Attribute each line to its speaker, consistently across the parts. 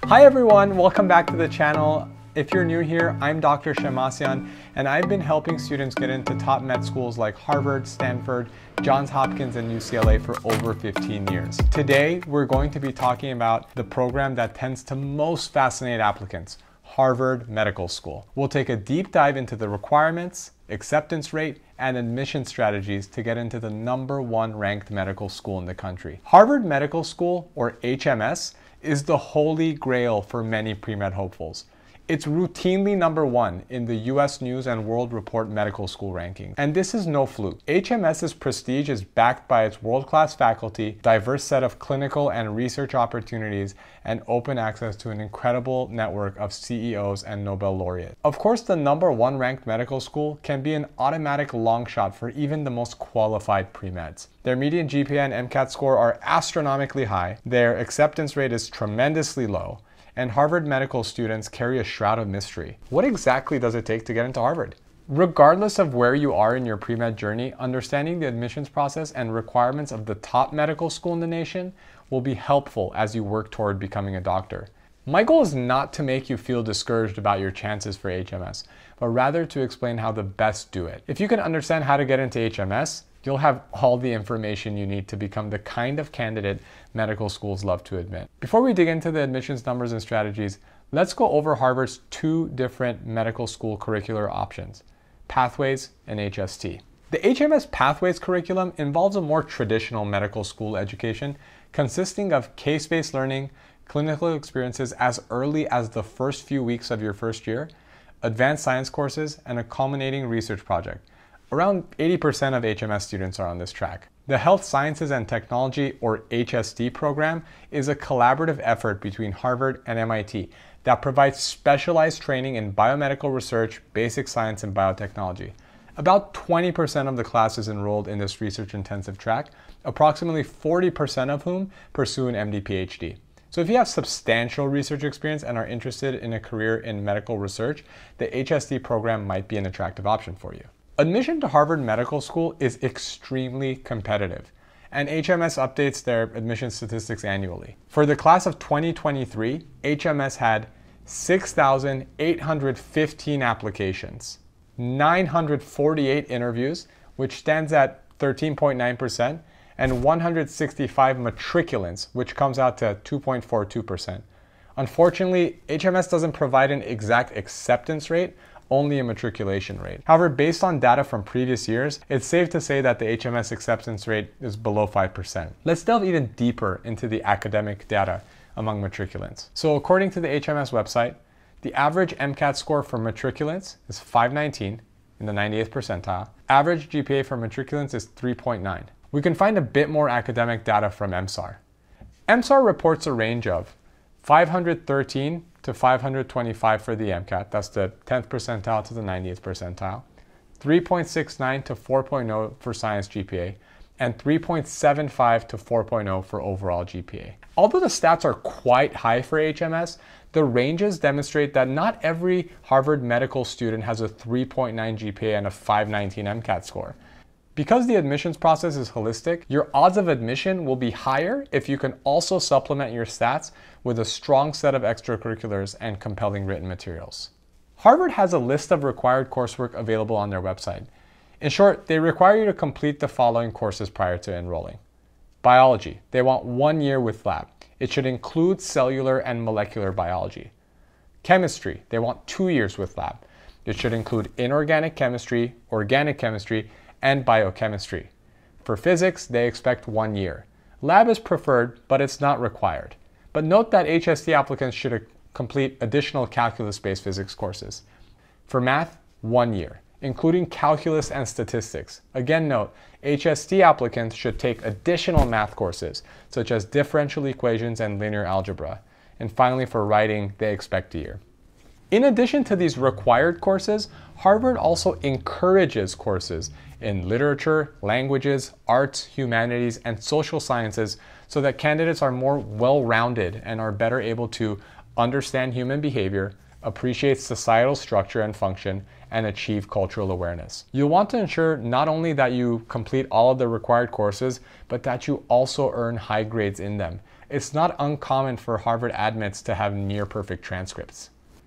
Speaker 1: Hi everyone, welcome back to the channel. If you're new here, I'm Dr. Shemasian, and I've been helping students get into top med schools like Harvard, Stanford, Johns Hopkins, and UCLA for over 15 years. Today, we're going to be talking about the program that tends to most fascinate applicants, Harvard Medical School. We'll take a deep dive into the requirements, acceptance rate, and admission strategies to get into the #1 ranked medical school in the country. Harvard Medical School, or HMS, is the holy grail for many pre-med hopefuls. It's routinely #1 in the US News and World Report medical school rankings. And this is no fluke. HMS's prestige is backed by its world-class faculty, diverse set of clinical and research opportunities, and open access to an incredible network of CEOs and Nobel Laureates. Of course, the #1 ranked medical school can be an automatic long shot for even the most qualified pre-meds. Their median GPA and MCAT score are astronomically high, their acceptance rate is tremendously low, and Harvard medical students carry a shroud of mystery. What exactly does it take to get into Harvard? Regardless of where you are in your pre-med journey, understanding the admissions process and requirements of the top medical school in the nation will be helpful as you work toward becoming a doctor. My goal is not to make you feel discouraged about your chances for HMS, but rather to explain how to best do it. If you can understand how to get into HMS, you'll have all the information you need to become the kind of candidate medical schools love to admit. Before we dig into the admissions numbers and strategies, let's go over Harvard's two different medical school curricular options, Pathways and HST. The HMS Pathways curriculum involves a more traditional medical school education consisting of case-based learning, clinical experiences as early as the first few weeks of your first year, advanced science courses, and a culminating research project. Around 80% of HMS students are on this track. The Health Sciences and Technology, or HST program, is a collaborative effort between Harvard and MIT that provides specialized training in biomedical research, basic science, and biotechnology. About 20% of the classes enrolled in this research-intensive track, approximately 40% of whom pursue an MD-PhD. So if you have substantial research experience and are interested in a career in medical research, the HST program might be an attractive option for you. Admission to Harvard Medical School is extremely competitive, and HMS updates their admission statistics annually. For the class of 2023, HMS had 6,815 applications, 948 interviews, which stands at 13.9%, and 165 matriculants, which comes out to 2.42%. Unfortunately, HMS doesn't provide an exact acceptance rate, only a matriculation rate. However, based on data from previous years, it's safe to say that the HMS acceptance rate is below 5%. Let's delve even deeper into the academic data among matriculants. So according to the HMS website, the average MCAT score for matriculants is 519 in the 98th percentile. Average GPA for matriculants is 3.9. We can find a bit more academic data from MSAR. MSAR reports a range of 513 to 525 for the MCAT, that's the 10th percentile to the 90th percentile, 3.69 to 4.0 for science GPA, and 3.75 to 4.0 for overall GPA. Although the stats are quite high for HMS, the ranges demonstrate that not every Harvard medical student has a 3.9 GPA and a 519 MCAT score. Because the admissions process is holistic, your odds of admission will be higher if you can also supplement your stats with a strong set of extracurriculars and compelling written materials. Harvard has a list of required coursework available on their website. In short, they require you to complete the following courses prior to enrolling. Biology, they want 1 year with lab. It should include cellular and molecular biology. Chemistry, they want 2 years with lab. It should include inorganic chemistry, organic chemistry, and biochemistry. For physics, they expect 1 year. Lab is preferred, but it's not required. But note that HST applicants should complete additional calculus-based physics courses. For math, 1 year, including calculus and statistics. Again, note, HST applicants should take additional math courses, such as differential equations and linear algebra. And finally, for writing, they expect a year. In addition to these required courses, Harvard also encourages courses in literature, languages, arts, humanities, and social sciences so that candidates are more well-rounded and are better able to understand human behavior, appreciate societal structure and function, and achieve cultural awareness. You'll want to ensure not only that you complete all of the required courses, but that you also earn high grades in them, it's not uncommon for Harvard admits to have near perfect transcripts.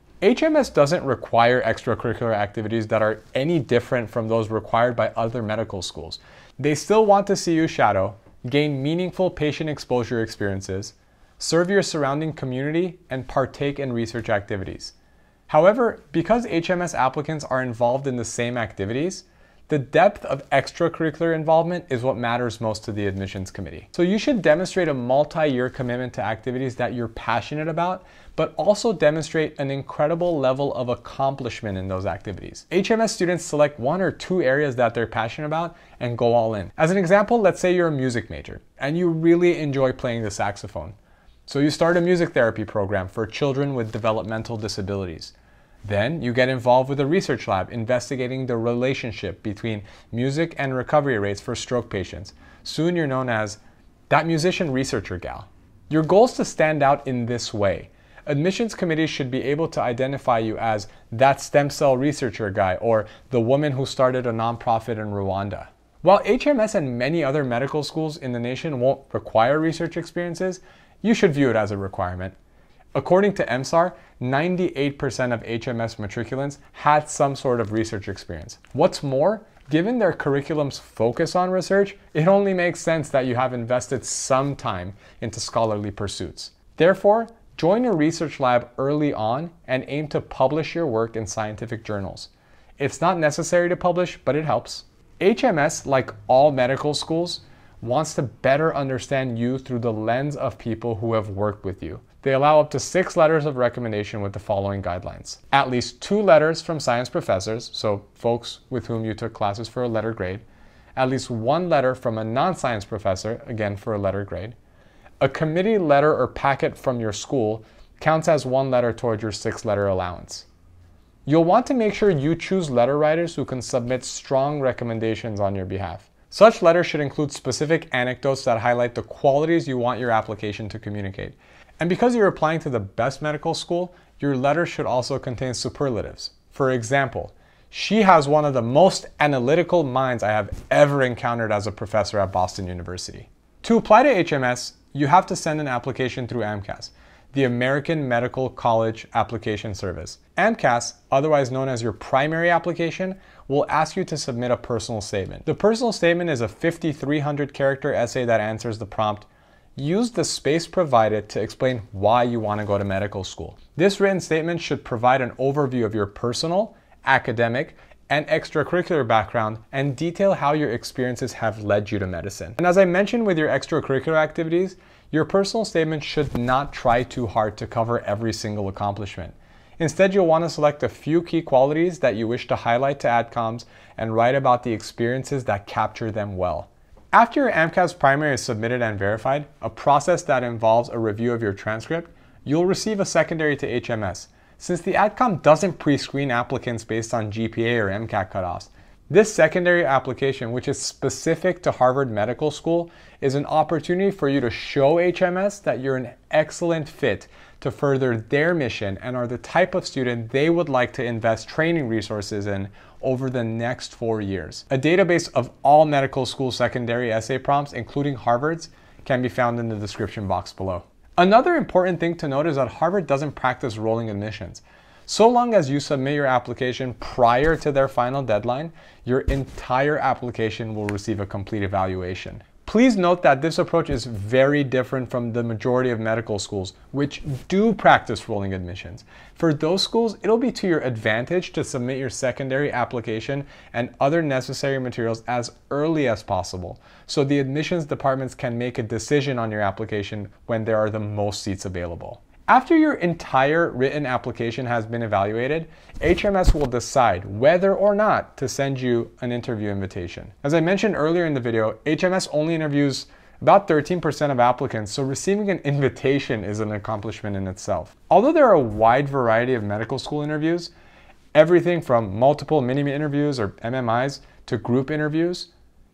Speaker 1: HMS doesn't require extracurricular activities that are any different from those required by other medical schools. They still want to see you shadow, gain meaningful patient exposure experiences, serve your surrounding community, and partake in research activities. However, because HMS applicants are involved in the same activities, the depth of extracurricular involvement is what matters most to the admissions committee. So you should demonstrate a multi-year commitment to activities that you're passionate about, but also demonstrate an incredible level of accomplishment in those activities. HMS students select 1 or 2 areas that they're passionate about and go all in. As an example, let's say you're a music major and you really enjoy playing the saxophone. So you start a music therapy program for children with developmental disabilities. Then you get involved with a research lab investigating the relationship between music and recovery rates for stroke patients. Soon you're known as that musician researcher gal. Your goal is to stand out in this way. Admissions committees should be able to identify you as that stem cell researcher guy or the woman who started a nonprofit in Rwanda. While HMS and many other medical schools in the nation won't require research experiences, you should view it as a requirement. According to MSAR, 98% of HMS matriculants had some sort of research experience. What's more, given their curriculum's focus on research, it only makes sense that you have invested some time into scholarly pursuits. Therefore, join a research lab early on and aim to publish your work in scientific journals. It's not necessary to publish, but it helps. HMS, like all medical schools, wants to better understand you through the lens of people who have worked with you. They allow up to 6 letters of recommendation with the following guidelines. At least 2 letters from science professors, so folks with whom you took classes for a letter grade. At least 1 letter from a non-science professor, again for a letter grade. A committee letter or packet from your school counts as 1 letter towards your 6-letter allowance. You'll want to make sure you choose letter writers who can submit strong recommendations on your behalf. Such letters should include specific anecdotes that highlight the qualities you want your application to communicate. And because you're applying to the best medical school, your letter should also contain superlatives. For example, she has one of the most analytical minds I have ever encountered as a professor at Boston University. To apply to HMS, you have to send an application through AMCAS, the American Medical College Application Service. AMCAS, otherwise known as your primary application, will ask you to submit a personal statement. The personal statement is a 5,300-character essay that answers the prompt, use the space provided to explain why you want to go to medical school. This written statement should provide an overview of your personal, academic, and extracurricular background and detail how your experiences have led you to medicine. And as I mentioned with your extracurricular activities, your personal statement should not try too hard to cover every single accomplishment. Instead, you'll want to select a few key qualities that you wish to highlight to AdComs and write about the experiences that capture them well. After your AMCAS primary is submitted and verified, a process that involves a review of your transcript, you'll receive a secondary to HMS. Since the AdCom doesn't pre-screen applicants based on GPA or MCAT cutoffs, this secondary application, which is specific to Harvard Medical School, is an opportunity for you to show HMS that you're an excellent fit to further their mission and are the type of student they would like to invest training resources in over the next 4 years. A database of all medical school secondary essay prompts, including Harvard's, can be found in the description box below. Another important thing to note is that Harvard doesn't practice rolling admissions. So long as you submit your application prior to their final deadline, your entire application will receive a complete evaluation. Please note that this approach is very different from the majority of medical schools, which do practice rolling admissions. For those schools, it'll be to your advantage to submit your secondary application and other necessary materials as early as possible, so the admissions departments can make a decision on your application when there are the most seats available. After your entire written application has been evaluated, HMS will decide whether or not to send you an interview invitation. As I mentioned earlier in the video, HMS only interviews about 13% of applicants, so receiving an invitation is an accomplishment in itself. Although there are a wide variety of medical school interviews, everything from multiple mini interviews or MMIs to group interviews,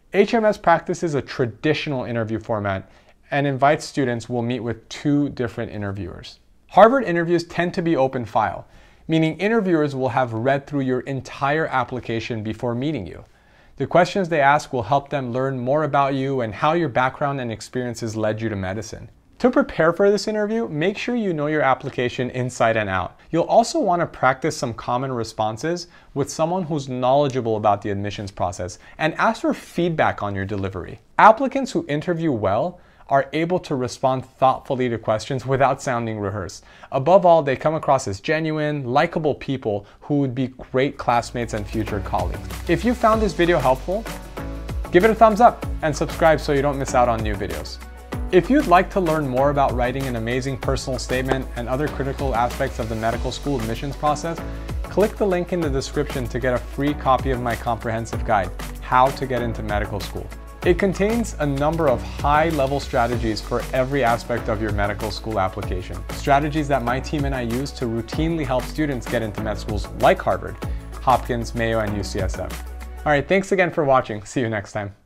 Speaker 1: HMS practices a traditional interview format and invites students will meet with 2 different interviewers. Harvard interviews tend to be open file, meaning interviewers will have read through your entire application before meeting you. The questions they ask will help them learn more about you and how your background and experiences led you to medicine. To prepare for this interview, make sure you know your application inside and out. You'll also want to practice some common responses with someone who's knowledgeable about the admissions process and ask for feedback on your delivery. Applicants who interview well are able to respond thoughtfully to questions without sounding rehearsed. Above all, they come across as genuine, likable people who would be great classmates and future colleagues. If you found this video helpful, give it a thumbs up and subscribe so you don't miss out on new videos. If you'd like to learn more about writing an amazing personal statement and other critical aspects of the medical school admissions process, click the link in the description to get a free copy of my comprehensive guide, How to Get into Medical School. It contains a number of high-level strategies for every aspect of your medical school application. Strategies that my team and I use to routinely help students get into med schools like Harvard, Hopkins, Mayo, and UCSF. All right, thanks again for watching. See you next time.